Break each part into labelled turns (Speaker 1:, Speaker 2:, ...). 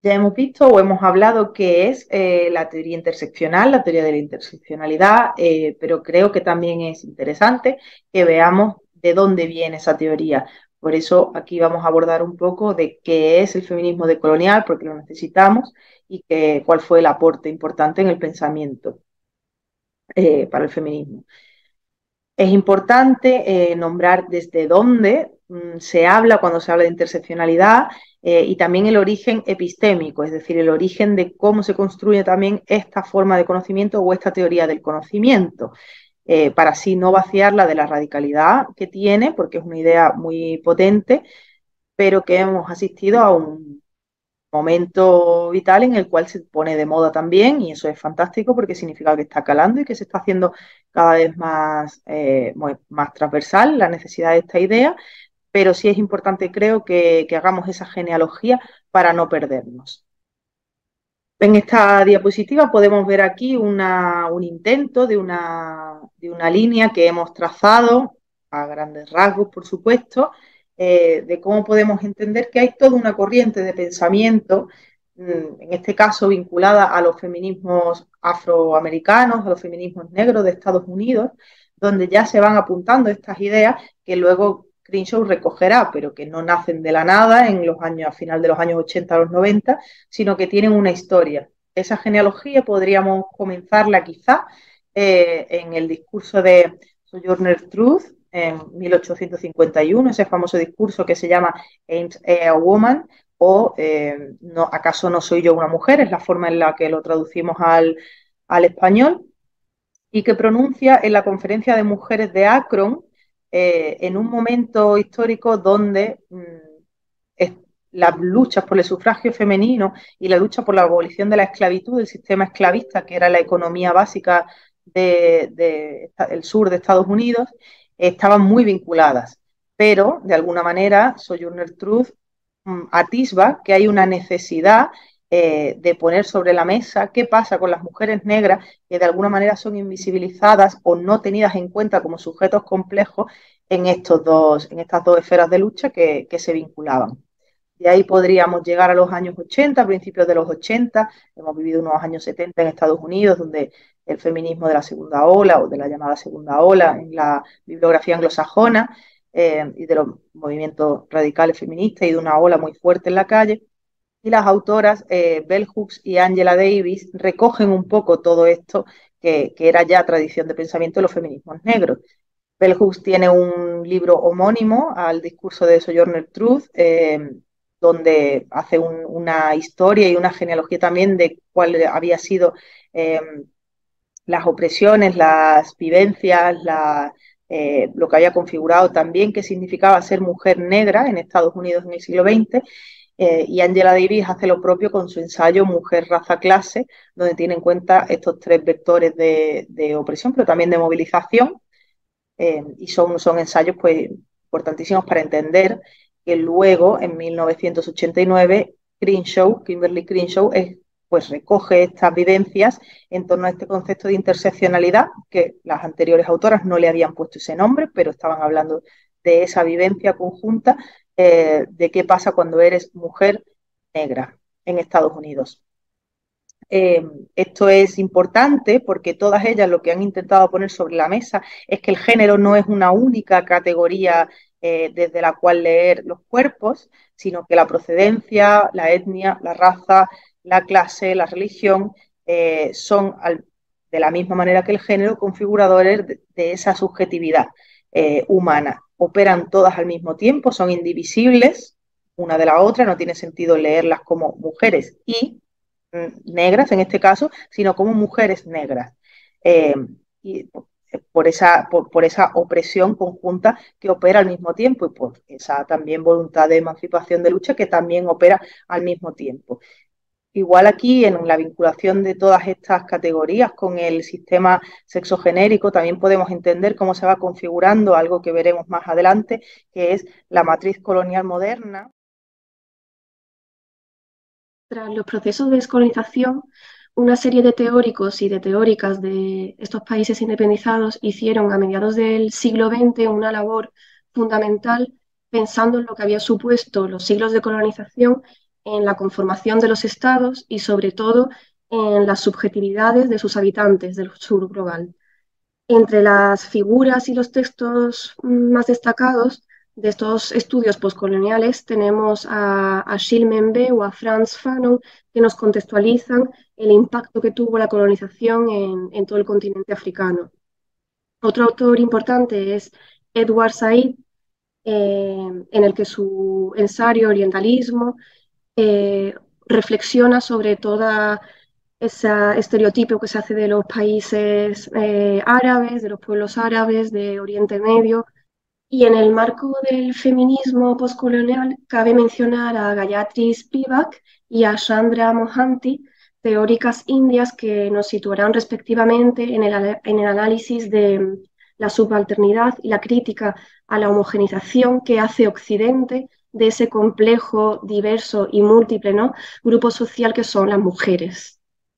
Speaker 1: Ya hemos visto o hemos hablado qué es la teoría interseccional, la teoría de la interseccionalidad, pero creo que también es interesante que veamos de dónde viene esa teoría. Por eso aquí vamos a abordar un poco de qué es el feminismo decolonial, porque lo necesitamos, y cuál fue el aporte importante en el pensamiento para el feminismo. Es importante nombrar desde dónde se habla cuando se habla de interseccionalidad y también el origen epistémico, es decir, el origen de cómo se construye también esta forma de conocimiento o esta teoría del conocimiento, para así no vaciarla de la radicalidad que tiene, porque es una idea muy potente, pero que hemos asistido a un momento vital en el cual se pone de moda también y eso es fantástico porque significa que está calando y que se está haciendo cada vez más, más transversal la necesidad de esta idea, pero sí es importante creo que hagamos esa genealogía para no perdernos. En esta diapositiva podemos ver aquí un intento de una línea que hemos trazado a grandes rasgos, por supuesto, de cómo podemos entender que hay toda una corriente de pensamiento, en este caso vinculada a los feminismos afroamericanos, a los feminismos negros de Estados Unidos, donde ya se van apuntando estas ideas que luego Crenshaw recogerá, pero que no nacen de la nada en los años, a final de los años 80 a los 90, sino que tienen una historia. Esa genealogía podríamos comenzarla quizá en el discurso de Sojourner Truth en 1851, ese famoso discurso que se llama Ain't a Woman o no, ¿acaso no soy yo una mujer? Es la forma en la que lo traducimos al español y que pronuncia en la conferencia de mujeres de Akron en un momento histórico donde las luchas por el sufragio femenino y la lucha por la abolición de la esclavitud, del sistema esclavista, que era la economía básica del sur de Estados Unidos, estaban muy vinculadas. Pero, de alguna manera, Sojourner Truth atisba que hay una necesidad de poner sobre la mesa qué pasa con las mujeres negras que de alguna manera son invisibilizadas o no tenidas en cuenta como sujetos complejos en estas dos esferas de lucha que se vinculaban. De ahí podríamos llegar a los años 80, principios de los 80. Hemos vivido unos años 70 en Estados Unidos, donde el feminismo de la segunda ola o de la llamada segunda ola en la bibliografía anglosajona y de los movimientos radicales feministas y de una ola muy fuerte en la calle. Y las autoras Bell Hooks y Angela Davis recogen un poco todo esto que era ya tradición de pensamiento de los feminismos negros. Bell Hooks tiene un libro homónimo al discurso de Sojourner Truth, donde hace una historia y una genealogía también de cuál había sido eh, las opresiones, las vivencias, lo que había configurado también, qué significaba ser mujer negra en Estados Unidos en el siglo XX. Y Angela Davis hace lo propio con su ensayo Mujer, Raza, Clase, donde tiene en cuenta estos tres vectores de opresión, pero también de movilización, y son ensayos pues, importantísimos para entender que luego, en 1989, Kimberly Crenshaw, pues recoge estas vivencias en torno a este concepto de interseccionalidad, que las anteriores autoras no le habían puesto ese nombre, pero estaban hablando de esa vivencia conjunta de qué pasa cuando eres mujer negra en Estados Unidos. Esto es importante porque todas ellas lo que han intentado poner sobre la mesa es que el género no es una única categoría desde la cual leer los cuerpos, sino que la procedencia, la etnia, la raza, la clase, la religión son de la misma manera que el género configuradores de esa subjetividad humana. Operan todas al mismo tiempo, son indivisibles una de la otra, no tiene sentido leerlas como mujeres y negras en este caso, sino como mujeres negras. Eh, y por esa opresión conjunta que opera al mismo tiempo y por esa también voluntad de emancipación de lucha que también opera al mismo tiempo. Igual aquí en la vinculación de todas estas categorías con el sistema sexogenérico también podemos entender cómo se va configurando algo que veremos más adelante, que es la matriz colonial moderna.
Speaker 2: Tras los procesos de descolonización, una serie de teóricos y de teóricas de estos países independizados hicieron a mediados del siglo XX una labor fundamental pensando en lo que había supuesto los siglos de colonización en la conformación de los estados y sobre todo en las subjetividades de sus habitantes del sur global. Entre las figuras y los textos más destacados de estos estudios postcoloniales tenemos a Gilles Membe o a Frantz Fanon, que nos contextualizan el impacto que tuvo la colonización en todo el continente africano. Otro autor importante es Edward Said, en el que su ensayo Orientalismo reflexiona sobre toda ese estereotipo que se hace de los países árabes, de los pueblos árabes, de Oriente Medio. Y en el marco del feminismo postcolonial cabe mencionar a Gayatri Spivak y a Chandra Mohanty, teóricas indias que nos situarán respectivamente en el análisis de la subalternidad y la crítica a la homogenización que hace Occidente de ese complejo, diverso y múltiple, ¿no?, grupo social que son las mujeres.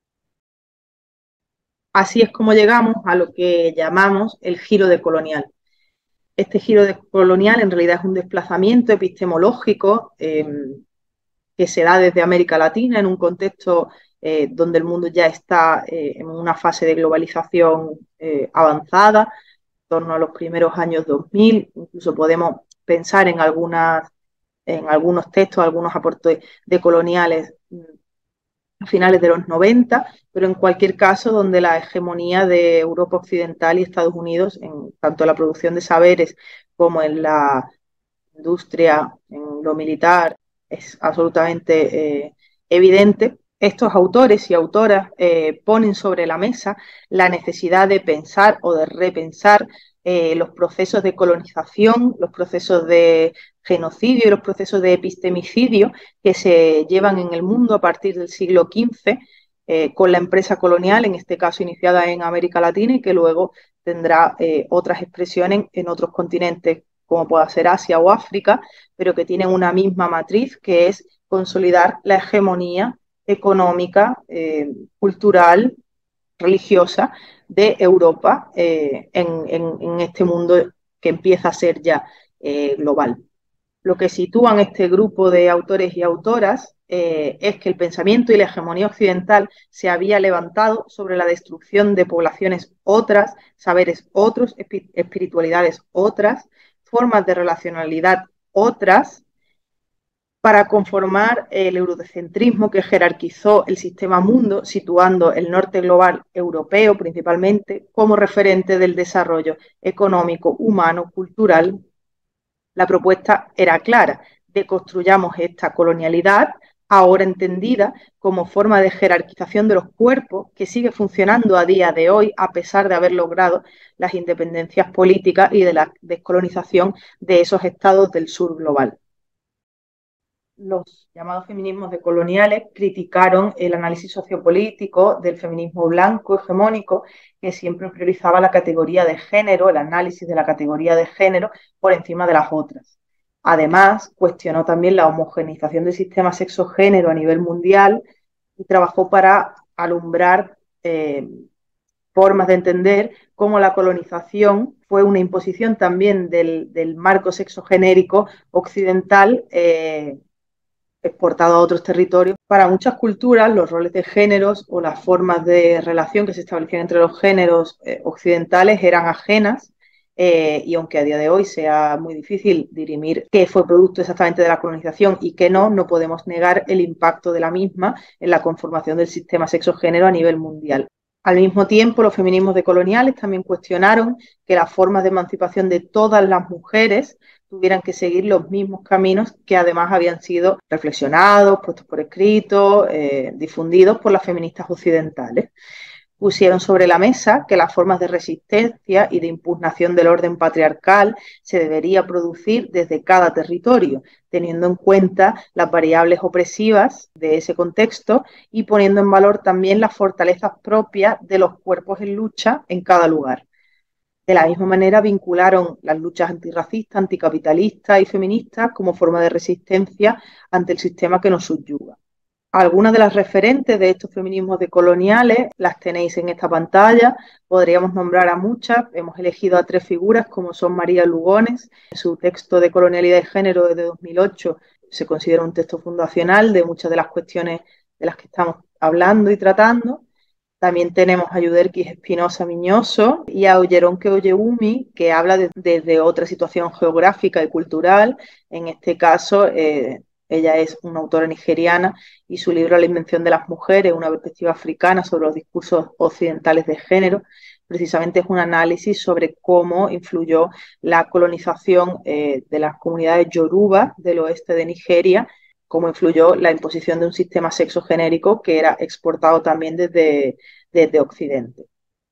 Speaker 1: Así es como llegamos a lo que llamamos el giro decolonial. Este giro decolonial en realidad es un desplazamiento epistemológico que se da desde América Latina en un contexto donde el mundo ya está en una fase de globalización avanzada, en torno a los primeros años 2000. Incluso podemos pensar en algunos textos, algunos aportes decoloniales a finales de los 90, pero en cualquier caso donde la hegemonía de Europa Occidental y Estados Unidos, en tanto en la producción de saberes como en la industria, en lo militar, es absolutamente evidente. Estos autores y autoras ponen sobre la mesa la necesidad de pensar o de repensar los procesos de colonización, los procesos de genocidio y los procesos de epistemicidio que se llevan en el mundo a partir del siglo XV con la empresa colonial, en este caso iniciada en América Latina y que luego tendrá otras expresiones en otros continentes como pueda ser Asia o África, pero que tienen una misma matriz, que es consolidar la hegemonía económica, cultural, religiosa de Europa en este mundo que empieza a ser ya global. Lo que sitúan este grupo de autores y autoras es que el pensamiento y la hegemonía occidental se había levantado sobre la destrucción de poblaciones otras, saberes otros, espiritualidades otras, formas de relacionalidad otras, para conformar el eurocentrismo que jerarquizó el sistema mundo, situando el norte global europeo principalmente como referente del desarrollo económico, humano, cultural. La propuesta era clara: deconstruyamos esta colonialidad, ahora entendida como forma de jerarquización de los cuerpos, que sigue funcionando a día de hoy a pesar de haber logrado las independencias políticas y de la descolonización de esos estados del sur global. Los llamados feminismos decoloniales criticaron el análisis sociopolítico del feminismo blanco hegemónico, que siempre priorizaba la categoría de género, el análisis de la categoría de género por encima de las otras. Además, cuestionó también la homogeneización del sistema sexo-género a nivel mundial y trabajó para alumbrar formas de entender cómo la colonización fue una imposición también del marco sexogenérico occidental exportado a otros territorios. Para muchas culturas, los roles de géneros o las formas de relación que se establecían entre los géneros occidentales eran ajenas, y aunque a día de hoy sea muy difícil dirimir qué fue producto exactamente de la colonización y qué no, no podemos negar el impacto de la misma en la conformación del sistema sexo-género a nivel mundial. Al mismo tiempo, los feminismos decoloniales también cuestionaron que las formas de emancipación de todas las mujeres tuvieran que seguir los mismos caminos que además habían sido reflexionados, puestos por escrito, difundidos por las feministas occidentales. Pusieron sobre la mesa que las formas de resistencia y de impugnación del orden patriarcal se debería producir desde cada territorio, teniendo en cuenta las variables opresivas de ese contexto y poniendo en valor también las fortalezas propias de los cuerpos en lucha en cada lugar. De la misma manera vincularon las luchas antirracistas, anticapitalistas y feministas como forma de resistencia ante el sistema que nos subyuga. Algunas de las referentes de estos feminismos decoloniales las tenéis en esta pantalla. Podríamos nombrar a muchas. Hemos elegido a 3 figuras como son María Lugones, en su texto de Colonialidad y Género de 2008 se considera un texto fundacional de muchas de las cuestiones de las que estamos hablando y tratando. También tenemos a Yuderquis Espinosa Miñoso y a Oyeronke Oyewumi, que habla desde otra situación geográfica y cultural. En este caso, ella es una autora nigeriana y su libro La invención de las mujeres, una perspectiva africana sobre los discursos occidentales de género, precisamente es un análisis sobre cómo influyó la colonización de las comunidades yoruba del oeste de Nigeria, cómo influyó la imposición de un sistema sexogenérico que era exportado también desde Occidente.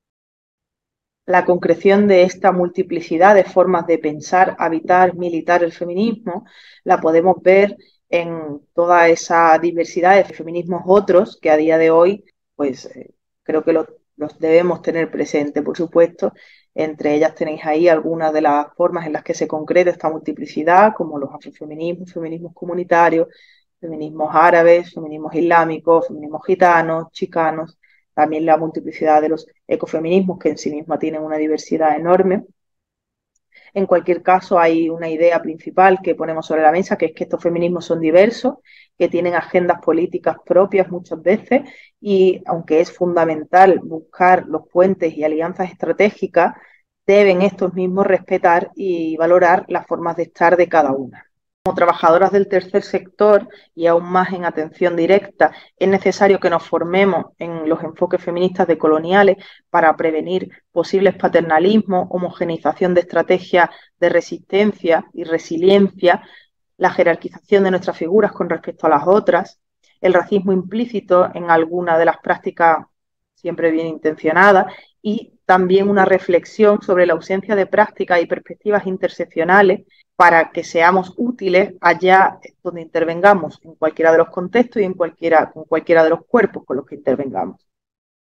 Speaker 1: La concreción de esta multiplicidad de formas de pensar, habitar, militar el feminismo la podemos ver en toda esa diversidad de feminismos otros que a día de hoy pues creo que los debemos tener presentes, por supuesto. Entre ellas tenéis ahí algunas de las formas en las que se concreta esta multiplicidad, como los afrofeminismos, feminismos comunitarios, feminismos árabes, feminismos islámicos, feminismos gitanos, chicanos, también la multiplicidad de los ecofeminismos, que en sí misma tienen una diversidad enorme. En cualquier caso, hay una idea principal que ponemos sobre la mesa, que es que estos feminismos son diversos, que tienen agendas políticas propias muchas veces, y aunque es fundamental buscar los puentes y alianzas estratégicas, deben estos mismos respetar y valorar las formas de estar de cada una. Como trabajadoras del tercer sector y aún más en atención directa, es necesario que nos formemos en los enfoques feministas decoloniales para prevenir posibles paternalismos, homogeneización de estrategias de resistencia y resiliencia, la jerarquización de nuestras figuras con respecto a las otras, el racismo implícito en alguna de las prácticas siempre bien intencionadas y también una reflexión sobre la ausencia de prácticas y perspectivas interseccionales para que seamos útiles allá donde intervengamos, en cualquiera de los contextos y con cualquiera de los cuerpos con los que intervengamos.